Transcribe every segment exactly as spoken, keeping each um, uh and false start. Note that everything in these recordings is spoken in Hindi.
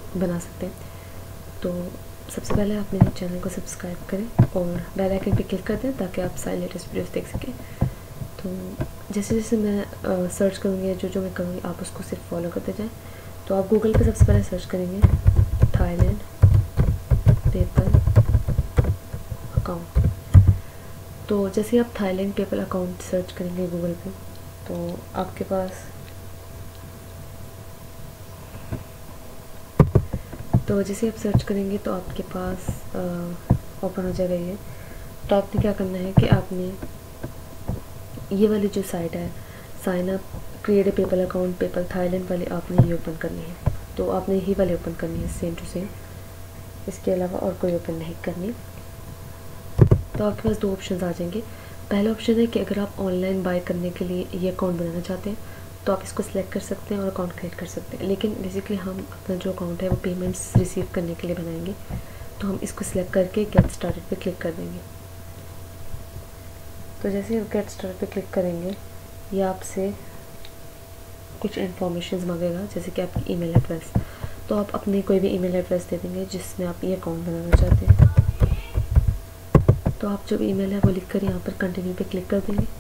बना सकते हैं। तो सबसे पहले आप मेरे चैनल को सब्सक्राइब करें और बेल आइकन पे क्लिक कर दें ताकि आप सारे लेटेस्ट वीडियोस देख सकें। तो जैसे जैसे मैं सर्च करूँगी, जो जो मैं करूँगी आप उसको सिर्फ फॉलो करते जाएं। तो आप गूगल पे सबसे पहले सर्च करेंगे थाईलैंड पेपल अकाउंट। तो जैसे आप थाईलैंड पेपल अकाउंट सर्च करेंगे गूगल पे, तो आपके पास तो जैसे आप सर्च करेंगे तो आपके पास ओपन हो जाएगा ये। तो आपने क्या करना है कि आपने ये वाली जो साइट है sign up create a PayPal account PayPal Thailand वाली, आपने ये ओपन करनी है। तो आपने यही वाली ओपन करनी है सेम टू सेम, इसके अलावा और कोई ओपन नहीं करनी। तो आपके पास दो ऑप्शन आ जाएंगे। पहला ऑप्शन है कि अगर आप ऑनलाइन बाय करने के लिए ये अकाउंट बनाना चाहते हैं तो आप इसको सिलेक्ट कर सकते हैं और अकाउंट क्रिएट कर सकते हैं। लेकिन बेसिकली हम अपना जो अकाउंट है वो पेमेंट्स रिसीव करने के लिए बनाएंगे, तो हम इसको सिलेक्ट करके गेट स्टार्टेड पे क्लिक कर देंगे। तो जैसे आप गेट स्टार्टेड पे क्लिक करेंगे ये आपसे कुछ इन्फॉर्मेशन मांगेगा, जैसे कि आपकी ईमेल एड्रेस। तो आप अपनी कोई भी ईमेल एड्रेस दे देंगे जिसमें आप ये अकाउंट बनाना चाहते हैं। तो आप जो ईमेल है वो लिख कर यहाँ पर कंटिन्यू पे क्लिक कर देंगे।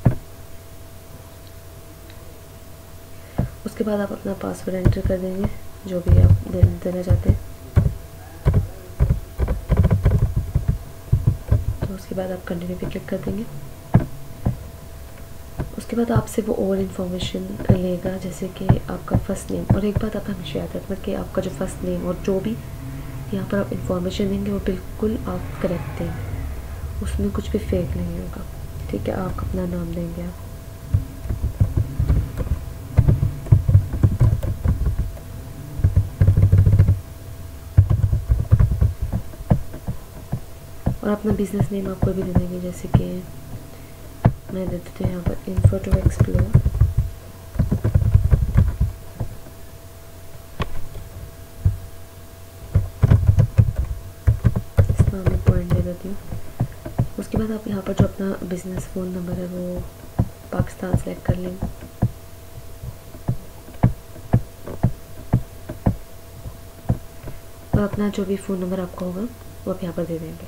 उसके बाद आप अपना पासवर्ड एंटर कर देंगे जो भी आप देना चाहते हैं। तो उसके बाद आप कंटिन्यू पे क्लिक कर देंगे। उसके बाद आपसे वो और इन्फॉर्मेशन लेगा, जैसे कि आपका फ़र्स्ट नेम। और एक बात आप हमेशा याद रखना कि आपका जो फर्स्ट नेम और जो भी यहाँ पर आप इन्फॉर्मेशन देंगे वो बिल्कुल आप करेक्ट देंगे, उसमें कुछ भी फेक नहीं होगा। ठीक है, आप अपना नाम देंगे आप। और अपना बिजनेस नेम आप कोई भी दे देंगे, जैसे कि मैं दे देती हूँ यहाँ पर इन्फो टू एक्सप्लोर। इसका मैं पॉइंट दे देती हूँ। उसके बाद आप यहाँ पर जो अपना बिजनेस फ़ोन नंबर है वो पाकिस्तान सेलेक्ट कर लेंगे। और अपना जो भी फ़ोन नंबर आपका होगा वो आप यहाँ पर दे देंगे।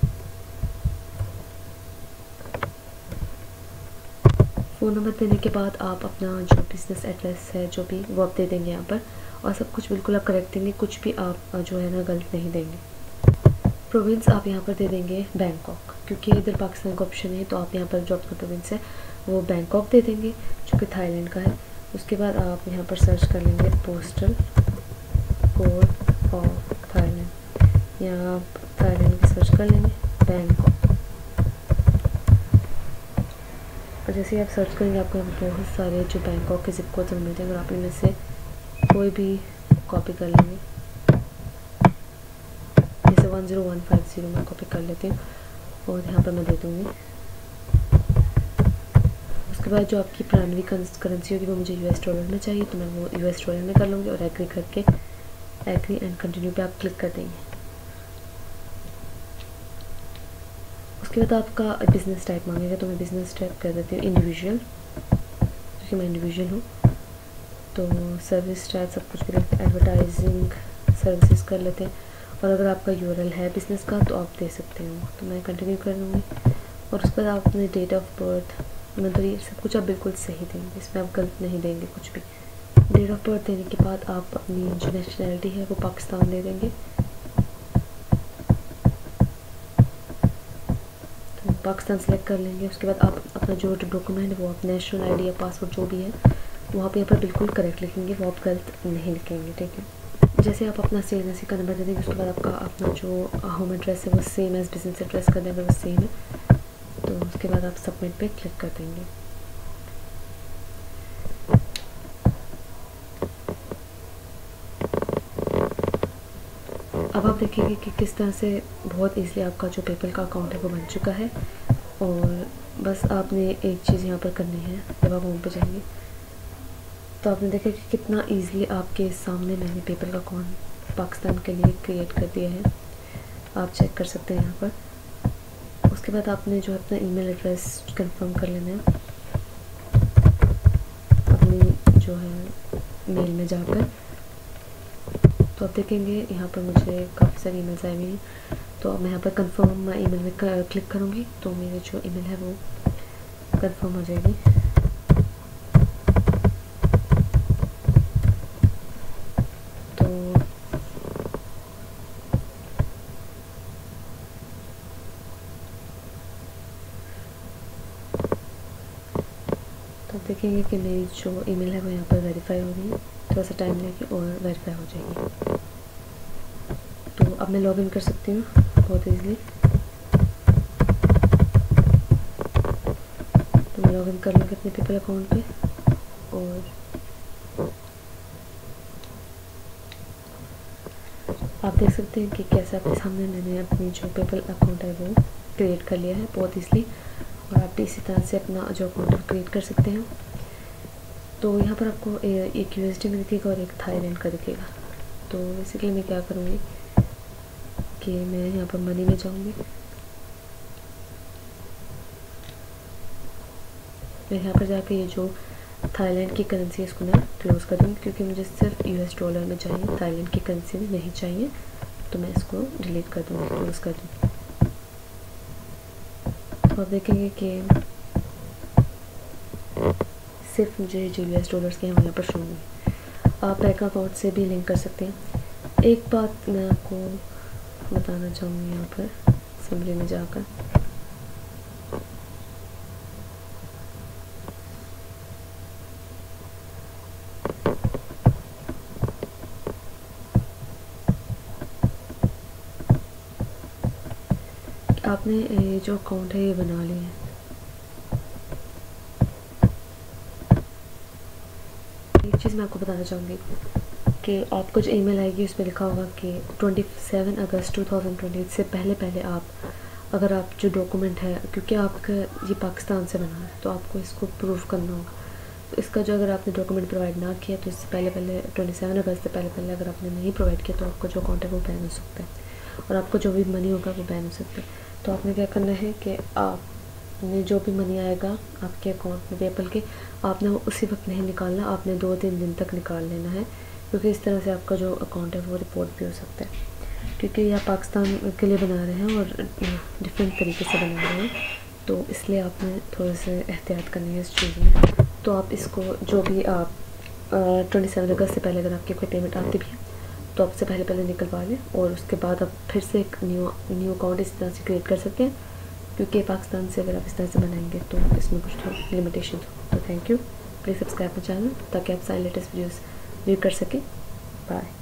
फ़ोन नंबर देने के बाद आप अपना जो बिज़नेस एड्रेस है जो भी वो आप दे देंगे यहाँ पर, और सब कुछ बिल्कुल आप करेक्ट देंगे, कुछ भी आप जो है ना गलत नहीं देंगे। प्रोविंस आप यहाँ पर दे देंगे बैंकॉक, क्योंकि इधर पाकिस्तान का ऑप्शन है। तो आप यहाँ पर जो अपना प्रोविंस है वो बैंकॉक दे देंगे जो कि थाईलैंड का है। उसके बाद आप यहाँ पर सर्च कर लेंगे पोस्टल कोड ऑफ थाईलैंड, यहाँ आप थाईलैंड की सर्च कर लेंगे बैंकॉक। और जैसे ही आप सर्च करेंगे आपको बहुत सारे जो बैंकॉक के जिप कोड मिल जाएंगे, और आप इनमें से कोई भी कॉपी कर लेंगे। जैसे one zero one five zero मैं कॉपी कर लेती हूँ और यहाँ पर मैं दे दूँगी। उसके बाद जो आपकी प्राइमरी करेंसी होगी वो मुझे यूएस डॉलर में चाहिए, तो मैं वो यूएस डॉलर में कर लूँगी। और एग्री करके एग्री एंड कंटिन्यू पे आप क्लिक कर देंगे। उसके बाद आपका बिज़नेस टाइप मांगेगा, तो मैं बिज़नेस टाइप कर देती हूँ इंडिविजुअल, क्योंकि मैं इंडिविजुअल हूँ। तो सर्विस टाइप सब कुछ भी एडवर्टाइजिंग सर्विसेज कर लेते हैं। और अगर आपका यूआरएल है बिज़नेस का तो आप दे सकते हो, तो मैं कंटिन्यू कर लूँगी। और उसके बाद आप अपने डेट ऑफ बर्थ, मतलब ये सब कुछ आप बिल्कुल सही देंगे, इसमें आप गलत नहीं देंगे कुछ भी। डेट ऑफ बर्थ देने के बाद आप अपनी जो नेशनैलिटी है वो पाकिस्तान दे देंगे। तो पाकिस्तान सेलेक्ट कर लेंगे। उसके बाद आप अपना जो डॉक्यूमेंट है वो आप नेशनल आईडी या पासपोर्ट जो भी है वो आप यहाँ पर बिल्कुल करेक्ट लिखेंगे, वो आप गलत नहीं लिखेंगे। ठीक है, जैसे आप अपना सेल एजेंसी का नंबर दे देंगे। उसके बाद आपका अपना जो होम एड्रेस है वो सेम एज बिजनेस एड्रेस का देंगे, वो सेम है। तो उसके बाद आप सबमिट पे क्लिक कर देंगे। अब आप देखेंगे कि किस तरह से बहुत ईज़िली आपका जो पेपल का अकाउंट है वो बन चुका है। और बस आपने एक चीज़ यहाँ पर करनी है, जब आप होम पे जाएंगे तो आपने देखा कि कितना ईज़िली आपके सामने मैंने पेपल का अकाउंट पाकिस्तान के लिए क्रिएट कर दिया है। आप चेक कर सकते हैं यहाँ पर। उसके बाद आपने जो अपना ईमेल एड्रेस कंफर्म कर लेना है अपनी जो है मेल में जाकर। तो आप देखेंगे यहाँ पर मुझे काफ़ी सारी ईमेल्स आई हुई हैं। तो अब मैं यहाँ पर कंफर्म माई ईमेल में क्लिक करूँगी तो मेरी जो ईमेल है वो कंफर्म हो जाएगी। तो तो देखेंगे कि मेरी जो ईमेल है वो यहाँ पर वेरीफाई हो गई है। थोड़ा सा टाइम लेके और वेरीफाई हो जाएगी। तो अब मैं लॉगिन कर सकती हूँ बहुत ईजीली। तो मैं लॉगिन कर लूँगी अपने पेपल अकाउंट पे और आप देख सकते हैं कि कैसे आपके सामने मैंने अपनी जो पेपल अकाउंट है वो क्रिएट कर लिया है बहुत ईजीली। और आप भी इसी तरह से अपना जो अकाउंट क्रिएट कर सकते हैं। तो यहाँ पर आपको एक यूएसडी में दिखेगा और एक थाईलैंड का दिखेगा। तो बेसिकली मैं क्या करूँगी कि मैं यहाँ पर मनी में जाऊँगी। मैं यहाँ पर जाकर ये जो थाईलैंड की करेंसी है इसको मैं क्लोज़ कर दूँगी, क्योंकि मुझे सिर्फ यूएस डॉलर में चाहिए, थाईलैंड की करेंसी में नहीं चाहिए। तो मैं इसको डिलीट कर दूँगी, क्लोज़ कर दूँगी। तो आप देखेंगे कि सिर्फ मुझे जो यूएस डॉलर्स के हैं वो यहाँ पर शो होंगे। आप बैंक अकाउंट से भी लिंक कर सकते हैं। एक बात मैं आपको बताना चाहूँगी यहाँ पर समरी में जाकर, आपने ये जो अकाउंट है ये बना लिया है। एक चीज़ मैं आपको बताना चाहूँगी कि आपको जो ईमेल आएगी उसमें लिखा होगा कि सत्ताईस अगस्त दो हज़ार तेईस से पहले पहले आप अगर आप जो डॉक्यूमेंट है, क्योंकि आपका ये पाकिस्तान से बना है तो आपको इसको प्रूफ करना होगा। तो इसका जो अगर आपने डॉक्यूमेंट प्रोवाइड ना किया तो इससे पहले पहले सत्ताईस अगस्त से पहले पहले अगर आपने नहीं प्रोवाइड किया तो आपका जो अकाउंट है वो बैन हो सकता है और आपको जो भी मनी होगा वो बैन हो सकता है। तो आपने क्या करना है कि आपने जो भी मनी आएगा आपके अकाउंट में पेपल के, आपने वो उसी वक्त नहीं निकालना, आपने दो तीन दिन तक निकाल लेना है, क्योंकि इस तरह से आपका जो अकाउंट है वो रिपोर्ट भी हो सकता है। क्योंकि ये आप पाकिस्तान के लिए बना रहे हैं और डिफरेंट तरीके से बना रहे हैं, तो इसलिए आपने थोड़ा सा एहतियात करनी है इस चीज़ में। तो आप इसको जो भी आप ट्वेंटी सेवन अगस्त से पहले अगर आपकी कोई पेमेंट आती भी है तो आपसे पहले पहले निकलवा लें और उसके बाद आप फिर से एक न्यू न्यू अकाउंट इस तरह से क्रिएट कर सकते हैं, क्योंकि पाकिस्तान से अगर आप इस तरह से बनाएंगे तो इसमें कुछ थोड़ा लिमिटेशन हो। तो thank you, please subscribe my channel ताकि आप सारे लेटेस्ट वीडियोस व्यू कर सकें। बाय।